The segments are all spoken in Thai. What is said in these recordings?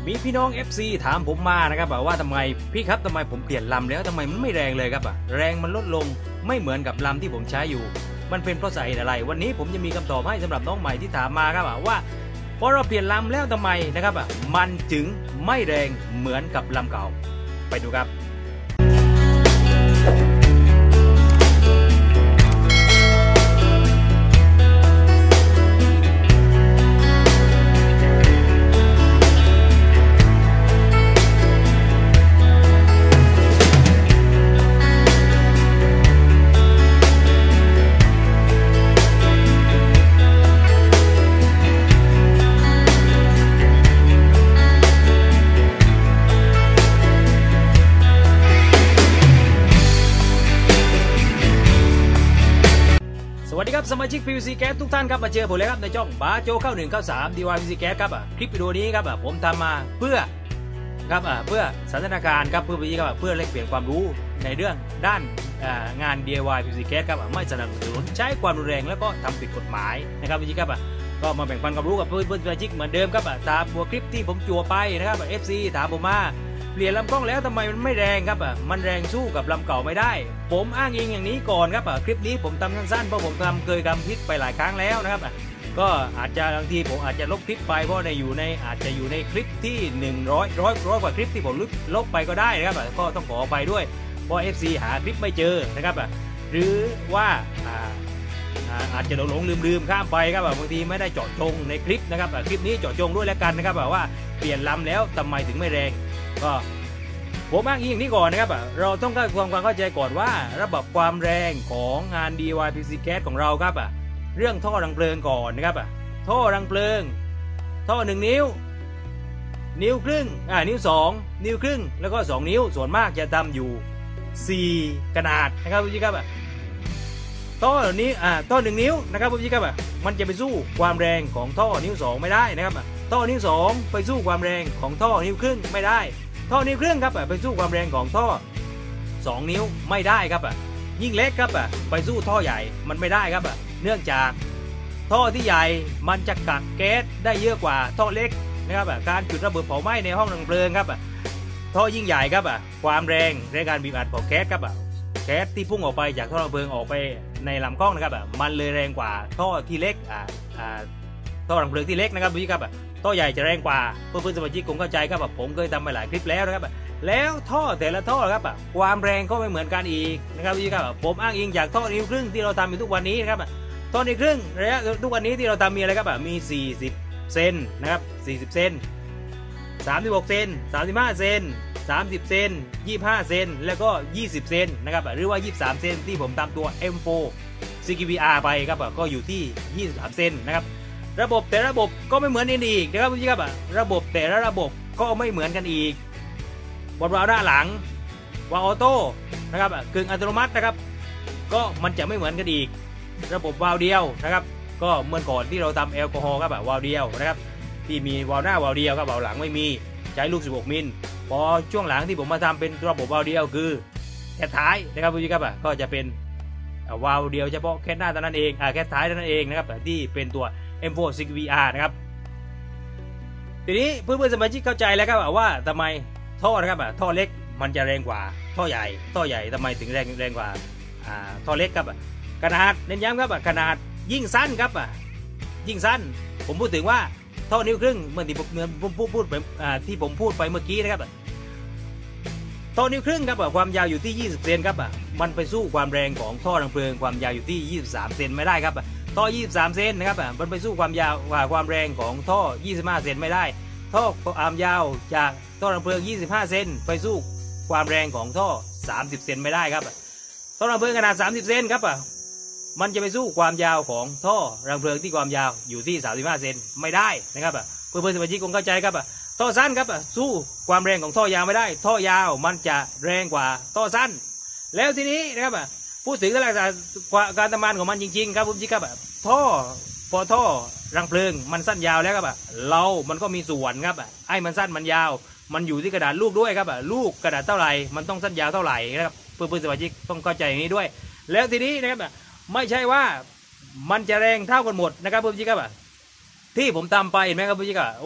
มีพี่น้อง FC ถามผมมานะครับว่าทำไมพี่ครับทำไมผมเปลี่ยนลำแล้วทำไมมันไม่แรงเลยครับแรงมันลดลงไม่เหมือนกับลำที่ผมใช้อยู่มันเป็นเพราะสาเหตุอะไรวันนี้ผมจะมีคำตอบให้สำหรับน้องใหม่ที่ถามมาครับว่าพอเราเปลี่ยนลำแล้วทำไมนะครับมันจึงไม่แรงเหมือนกับลำเก่าไปดูครับสวัสดีครับสมาชิก PVC Gas ทุกท่านครับมาเจอผมเลยครับในช่องบาโจ9193 DIY PVC Gas ครับคลิปวิดีโอนี้ครับผมทำมาเพื่อครับเพื่อสันทนาการครับเพื่อพี่ครับเพื่อแลกเปลี่ยนความรู้ในเรื่องด้านงาน DIY PVC Gas ครับไม่สนับสนุนใช้ความรุนแรงแล้วก็ทำผิดกฎหมายนะครับพี่ครับก็มาแบ่งปันความรู้กับเพื่อนสมาชิกเหมือนเดิมครับตามหัวคลิปที่ผมจั่วไปนะครับ FC ถามผมมาเปลี่ยนลำกล้องแล้วทำไมมันไม่แรงครับมันแรงสู้กับลำเก่าไม่ได้ผมอ้างอิงอย่างนี้ก่อนครับคลิปนี้ผมทำสั้นๆเพราะผมเคยทำคลิปไปหลายครั้งแล้วนะครับก็อาจจะบางทีผมอาจจะลบคลิปไปเพราะอาจจะอยู่ในคลิปที่100กว่าคลิปที่ผมลบไปก็ได้นะครับก็ต้องขอไปด้วยเพราะ FC หาคลิปไม่เจอนะครับหรือว่าอาจจะหลงลืมข้ามไปครับบางทีไม่ได้เจาะจงในคลิปนะครับคลิปนี้เจาะจงด้วยแล้วกันนะครับว่าเปลี่ยนลำแล้วทำไมถึงไม่แรงก็ผมอ้างอิงนี้ก่อนนะครับเราต้องความเข้าใจก่อนว่าระบบความแรงของงาน DIY PVC Gas ของเราครับเรื่องท่อรังเพลิงก่อนนะครับท่อรังเพลิงท่อ1 นิ้วครึ่งนิ้ว2 นิ้วครึ่งแล้วก็2 นิ้วส่วนมากจะทำอยู่4ขนาดนะครับพี่ครับท่อนี้ท่อ1 นิ้วนะครับพี่ครับมันจะไปสู้ความแรงของท่อนิ้ว2ไม่ได้นะครับท่อนิ้ว2ไปสู้ความแรงของท่อนิ้วครึ่งไม่ได้ท่อนิ้วครึ่งครับไปสู้ความแรงของท่อ2 นิ้วไม่ได้ครับยิ่งเล็กครับไปสู้ท่อใหญ่มันไม่ได้ครับเนื่องจากท่อที่ใหญ่มันจะกักแก๊สได้เยอะกว่าท่อเล็กนะครับการจุดระเบิดเผาไหม้ในห้องดับเพลิงครับท่อยิ่งใหญ่ครับความแรงในการบีบอัดของแก๊สครับแก๊สที่พุ่งออกไปจากท่อดับเพลิงออกไปในลำกล้องนะครับมันเลยแรงกว่าท่อที่เล็กท่อดับเพลิงที่เล็กนะครับพี่ครับท่อใหญ่จะแรงกว่าเพื่อนสมาชิกคงเข้าใจครับผมเคยทำมาหลายคลิปแล้วนะครับแล้วท่อแต่ละท่อครับความแรงก็ไม่เหมือนกันอีกนะครับพี่ครับผมอ้างอิงจากท่อนิ้วครึ่งที่เราทำอยู่ทุกวันนี้นะครับท่อนิ้วครึ่งระยะทุกวันนี้ที่เราทำมีอะไรครับมี40 เซนนะครับ40 เซน36 เซน35 เซน30 เซน25 เซนแล้วก็20 เซนนะครับหรือว่า23 เซนที่ผมทำตัว M4 CQVR ไปครับก็อยู่ที่23 เซนนะครับระบบแต่ระบบก็ไม่เหมือนกันอีกนะครับพี่ครับระบบแต่ละระบบก็ไม่เหมือนกันอีกบนวาล์วด้านหลังวาล์วออโต้นะครับกึ่งอัตโนมัตินะครับก็มันจะไม่เหมือนกันอีกระบบวาล์วเดียวนะครับก็เมื่อก่อนที่เราทำแอลกอฮอล์ครับวาล์วเดียวนะครับที่มีวาล์วหน้าวาล์วเดียวครับวาล์วหลังไม่มีใช้ลูก16 มิลพอช่วงหลังที่ผมมาทำเป็นระบบวาล์วเดียวคือแค่ท้ายนะครับพี่ครับก็จะเป็นวาล์วเดียวเฉพาะแค่หน้าเท่านั้นเองแค่ท้ายเท่านั้นเองนะครับที่เป็นตัวM4 CQVR นะครับทีนี้เพื่อนสมาชิกเข้าใจแล้วครับว่าทำไมท่อนะครับท่อเล็กมันจะแรงกว่าท่อใหญ่ทำไมถึงแรงกว่าท่อเล็กครับขนาดเน้นย้ำครับขนาดยิ่งสั้นครับยิ่งสั้นผมพูดถึงว่าท่อนิ้วครึ่งเมื่อที่ผมพูดไปที่ผมพูดไปเมื่อกี้นะครับท่อนิ้วครึ่งครับความยาวอยู่ที่20 เซนครับมันไปสู้ความแรงของท่อรังเพลิงความยาวอยู่ที่23 เซนไม่ได้ครับท่อ23 เซนนะครับมันไปสู้ความยาวความแรงของท่อ25 เซนไม่ได้ท่อความยาวจากท่อรังเพลิง25 เซนไปสู้ความแรงของท่อ30 เซนไม่ได้ครับท่อรังเพลิงขนาด30 เซนครับมันจะไปสู้ความยาวของท่อรังเพลิงที่ความยาวอยู่ที่35 เซนไม่ได้นะครับเพื่อนสมาชิกคงเข้าใจครับท่อสั้นครับสู้ความแรงของท่อยาวไม่ได้ท่อยาวมันจะแรงกว่าท่อสั้นแล้วทีนี้นะครับพูดถึงลักษณะการทำงานของมันจริงๆครับผมจิ๊กครับท่อรังเพลิงมันสั้นยาวแล้วครับมันก็มีส่วนครับไอ้มันสั้นมันยาวมันอยู่ที่กระดาษลูกด้วยครับลูกกระดาษเท่าไหร่มันต้องสั้นยาวเท่าไหร่นะครับเพื่อนสมาชิกต้องเข้าใจอย่างนี้ด้วยแล้วทีนี้นะครับไม่ใช่ว่ามันจะแรงเท่ากันหมดนะครับเพื่อนจิ๊กครับที่ผมทำไปเห็นไหมครับเพื่อนจิ๊กว่า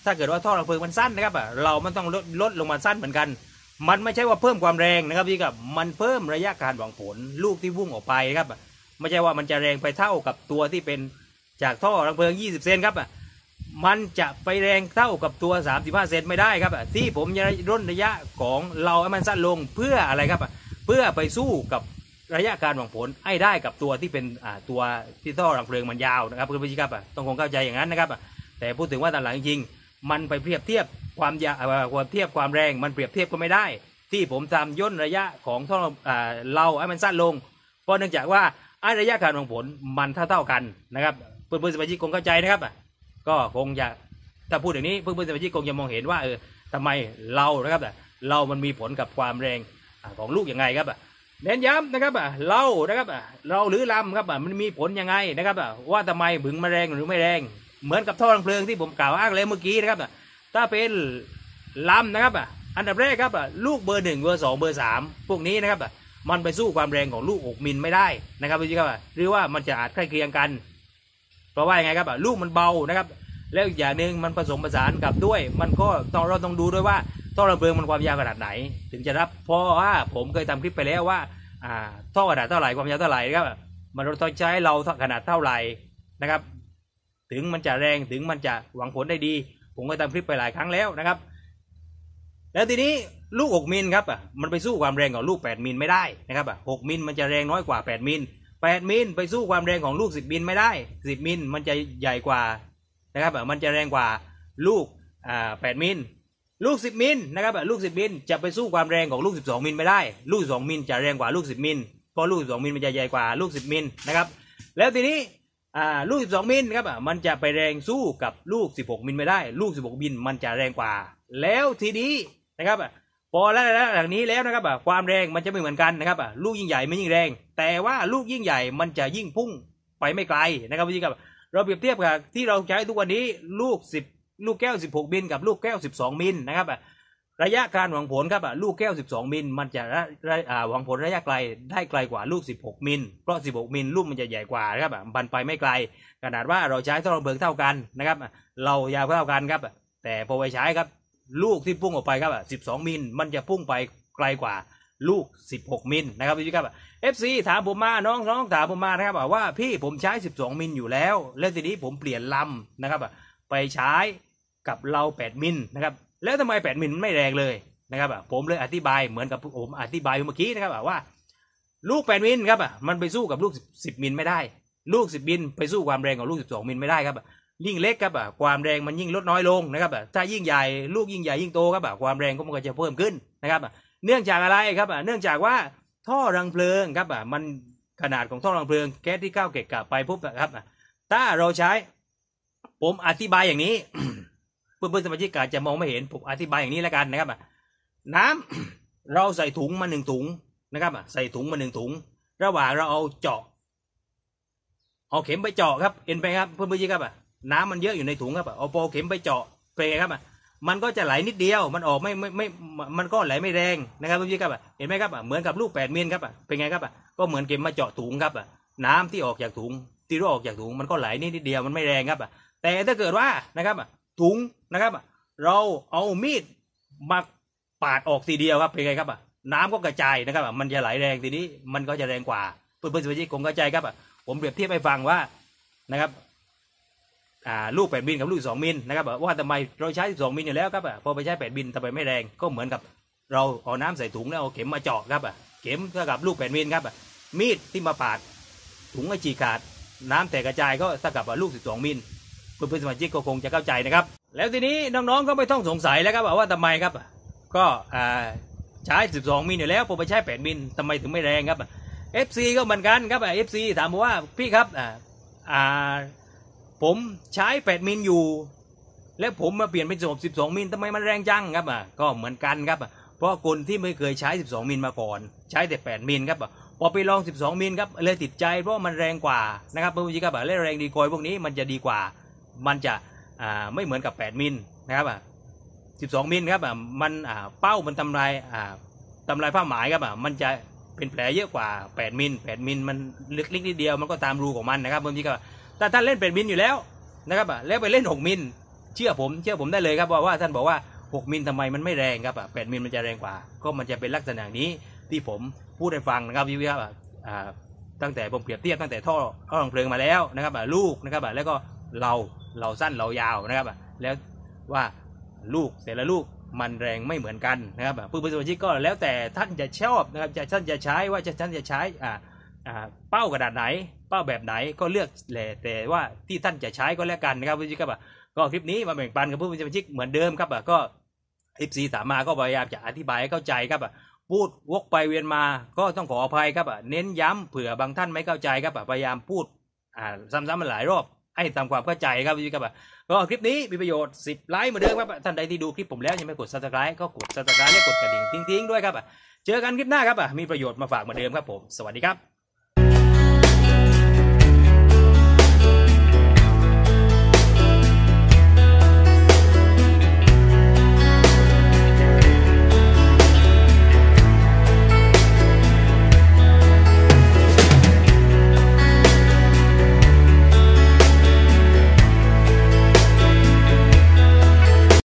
ถ้าเกิดว่าท่อรังเพลิงมันสั้นนะครับเรามันต้องลดลงมาสั้นเหมือนกันมันไม่ใช่ว่าเพิ่มความแรงนะครับพี่ครับมันเพิ่มระยะการหวังผลลูกที่พุ่งออกไปครับไม่ใช่ว่ามันจะแรงไปเท่ากับตัวที่เป็นจากท่อรังเพลิง20 เซนครับมันจะไปแรงเท่ากับตัว35 เซนไม่ได้ครับที่ผมจะร่นระยะของเราให้มันสั้นลงเพื่ออะไรครับเพื่อไปสู้กับระยะการหวังผลให้ได้กับตัวที่เป็นตัวที่ท่อรังเพลิงมันยาวนะครับคุณผู้ชมครับต้องคงเข้าใจอย่างนั้นนะครับแต่พูดถึงว่าตอนหลังจริงมันไปเปรียบเทียบความยาวความแรงมันเปรียบเทียบก็ไม่ได้ที่ผมทำย่นระยะของท่อเราให้มันสั้นลงเพราะเนื่องจากว่าระยะการหวังผลมันเท่ากันนะครับเพื่อนๆสมาชิกคงเข้าใจนะครับก็คงจะถ้าพูดอย่างนี้เพื่อนๆสมาชิกคงจะมองเห็นว่าทำไมเรานะครับเรามันมีผลกับความแรงของลูกยังไงครับเน้นย้ำนะครับเรานะครับเราหรือลำครับมันมีผลยังไงนะครับว่าทำไมบึงมาแรงหรือไม่แรงเหมือนกับท่อรังเพลิงที่ผมกล่าวอ้างแล้วเมื่อกี้นะครับถ้าเป็นลำนะครับอันดับแรกครับลูกเบอร์ 1เบอร์ 2เบอร์ 3พวกนี้นะครับมันไปสู้ความแรงของลูก6 มิลไม่ได้นะครับพี่ครับหรือว่ามันจะอาจใกล้เคียงกันเพราะว่ายังไงครับลูกมันเบานะครับแล้วอีกอย่างหนึ่งมันผสมผสานกับด้วยมันก็เราต้องดูด้วยว่าท่อรังเพลิงมันความยาวขนาดไหนถึงจะรับเพราะว่าผมเคยทำคลิปไปแล้วว่าท่อขนาดเท่าไหร่ความยาวเท่าไหร่ครับมันเราต้องใช้เราขนาดเท่าไหร่นะครับถึงมันจะแรงถึงมันจะหวังผลได้ดีผมก็ทำคลิปไปหลายครั้งแล้วนะครับแล้วทีนี้ลูก6 มิลครับมันไปสู้ความแรงของลูก8 มิลไม่ได้นะครับ6 มิลมันจะแรงน้อยกว่า8 มิล8 มิลไปสู้ความแรงของลูก10 มิลไม่ได้10 มิลมันจะใหญ่กว่านะครับมันจะแรงกว่าลูก8 มิลลูก10 มิลนะครับลูก10 มิลจะไปสู้ความแรงของลูก12 มิลไม่ได้ลูก12 มิลจะแรงกว่าลูก10 มิลเพราะลูก12 มิลมันจะใหญ่กว่าลูก10 มิลนะครับแล้วทีนี้ลูก12 มิลครับมันจะไปแรงสู้กับลูก16 มิลไม่ได้ลูก16 มิลมันจะแรงกว่าแล้วทีนี้นะครับพอแล้วอย่างนี้แล้วนะครับความแรงมันจะไม่เหมือนกันนะครับลูกยิ่งใหญ่มันยิ่งแรงแต่ว่าลูกยิ่งใหญ่มันจะยิ่งพุ่งไปไม่ไกลนะครับพี่ครับเราเปรียบเทียบกับที่เราใช้ทุกวันนี้ลูกแก้ว16 มิลกับลูกแก้ว12 มิลนะครับระยะการหวังผลครับลูกแก้ว12 มิลมันจะหวังผลระยะไกลได้ไกลกว่าลูก16 มิลเพราะ16 มิลลูกมันจะใหญ่กว่านะครับมันไปไม่ไกลขนาดว่าเราใช้ท่อรังเพลิงเท่ากันนะครับเรายาวเท่ากันครับแต่พอไปใช้ครับลูกที่พุ่งออกไปครับ12 มิลมันจะพุ่งไปไกลกว่าลูก16 มิลนะครับพี่ครับFC ถามผมมาน้องถามผมมานะครับว่าพี่ผมใช้12 มิลอยู่แล้วแล้วทีนี้ผมเปลี่ยนลำนะครับไปใช้กับเรา8 มิลนะครับแล้วทำไม8 มิลมันไม่แรงเลยนะครับผมเลยอธิบายเหมือนกับผมอธิบายเมื่อกี้นะครับว่าลูก8 มิลครับมันไปสู้กับลูก10 มิลไม่ได้ลูก10 มิลไปสู้ความแรงของลูก12 มิลไม่ได้ครับยิ่งเล็กครับความแรงมันยิ่งลดน้อยลงนะครับถ้ายิ่งใหญ่ลูกยิ่งใหญ่ยิ่งโตครับความแรงก็มันก็จะเพิ่มขึ้นนะครับเนื่องจากอะไรครับเนื่องจากว่าท่อรังเพลิงครับมันขนาดของท่อรังเพลิงแก๊สที่เข้าเกะกะไปปุ๊บครับถ้าเราใช้ผมอธิบายอย่างนี้ เพื่อนๆสมาชิกอาจจะมองไม่เห็นผมอธิบายอย่างนี้แล้วกันนะครับน้ำเราใส่ถุงมา1 ถุงนะครับใส่ถุงมา1 ถุงระหว่างเราเอาเข็มไปเจาะครับเห็นไหมครับเพื่อนๆครับน้ำมันเยอะอยู่ในถุงครับเอาเข็มไปเจาะเปรย์ครับมันก็จะไหลนิดเดียวมันออกไม่มันก็ไหลไม่แรงนะครับเพื่อนๆครับเห็นไหมครับเหมือนกับลูก8 มิลครับเป็นไงครับก็เหมือนเข็มมาเจาะถุงครับน้ำที่ออกจากถุงที่รั่วออกจากถุงมันก็ไหลนิดเดียวมันไม่แรงครับแต่ถ้าเกิดว่านะครับถุงนะครับเราเอามีดมาปาดออกทีเดียวครับเป็นไงครับน้ำก็กระจายนะครับมันจะไหลแรงทีนี้มันก็จะแรงกว่าเพื่อนๆสมาชิกคงเข้าใจครับผมเปรียบเทียบให้ฟังว่านะครับลูก8 มิลกับลูก2 มิลนะครับว่าทำไมเราใช้12 มิลอยู่แล้วครับพอไปใช้8 มิลทำไมไม่แรงก็เหมือนกับเราเอาน้ำใส่ถุงแล้วเอาเข็มมาเจาะครับเข็มเท่ากับลูก8 มิลครับมีดที่มาปาดถุงก็ฉีกขาดน้ำแตกกระจายก็เท่ากับลูก12 มิลเพื่อนๆสมาชิกก็คงจะเข้าใจนะครับแล้วทีนี้น้องๆก็ไม่ต้องสงสัยแล้วครับว่าทำไมครับก็ใช้12 มิลอยู่แล้วพอไปใช้8 มิลทำไมถึงไม่แรงครับFC ก็เหมือนกันครับFC ถามผมว่าพี่ครับผมใช้8 มิลอยู่แล้วผมมาเปลี่ยนเป็น12 มิลทำไมมันแรงจังครับก็เหมือนกันครับเพราะคนที่ไม่เคยใช้12 มิลมาก่อนใช้แต่8 มิลครับพอไปลอง12 มิลครับเลยติดใจเพราะมันแรงกว่านะครับเพื่อนๆครับและแรงดีกอยพวกนี้มันจะดีกว่ามันจะไม่เหมือนกับ8 มิลนะครับ12 มิลครับมันเป้ามันทำลายผ้าไหมครับมันจะเป็นแผลเยอะกว่า8 มิล8 มิลมันลึกนิดเดียวมันก็ตามรูของมันนะครับเพื่อนๆครับถ้าท่านเล่น8 มิลอยู่แล้วนะครับแล้วไปเล่น6 มิลเชื่อผมได้เลยครับว่าท่านบอกว่า6 มิลทำไมมันไม่แรงครับ8 มิลมันจะแรงกว่าก็มันจะเป็นลักษณะนี้ที่ผมพูดให้ฟังนะครับพี่ครับตั้งแต่ผมเปรียบเทียบตั้งแต่ท่อรองเพลิงมาแล้วนะครับลูกนะครับแล้วก็เราสั้นเรายาวนะครับแล้วว่าลูกแต่ละลูกมันแรงไม่เหมือนกันนะครับผู้บริโภคก็แล้วแต่ท่านจะชอบนะครับท่านจะใช้ว่าท่านจะใช้เป้ากระดาษไหนเป้าแบบไหนก็เลือกแต่ว่าที่ท่านจะใช้ก็แล้วกันนะครับพี่ครับก็คลิปนี้มาแบ่งปันกับผู้บริโภคเหมือนเดิมครับก็FC ถามมาก็พยายามจะอธิบายให้เข้าใจครับพูดวกไปเวียนมาก็ต้องขออภัยครับเน้นย้ำเผื่อบางท่านไม่เข้าใจครับพยายามพูดซ้ำๆมาหลายรอบให้ตามความเข้าใจครับพี่ครับก็คลิปนี้มีประโยชน์10 ไลค์เหมือนเดิมครับท่านใดที่ดูคลิปผมแล้วยังไม่กด Subscribe ก็กด Subscribe และกดกระดิ่งทิ้งๆด้วยครับเจอกันคลิปหน้าครับมีประโยชน์มาฝากเหมือนเดิมครับผมสวัสดีครับ